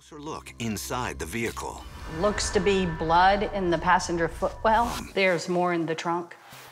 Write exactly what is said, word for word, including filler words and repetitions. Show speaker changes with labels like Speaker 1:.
Speaker 1: Closer look inside the vehicle.
Speaker 2: Looks to be blood in the passenger footwell. There's more in the trunk.